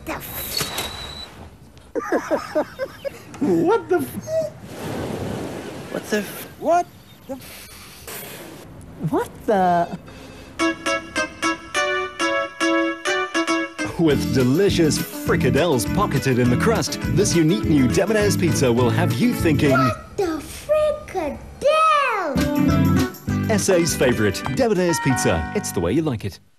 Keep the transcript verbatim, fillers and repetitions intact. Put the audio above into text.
the f... What the f... What the f... What the f... What the... With delicious fricadelles pocketed in the crust, this unique new Debonairs Pizza will have you thinking... What the fricadelle? S A's favourite, Debonairs Pizza. It's the way you like it.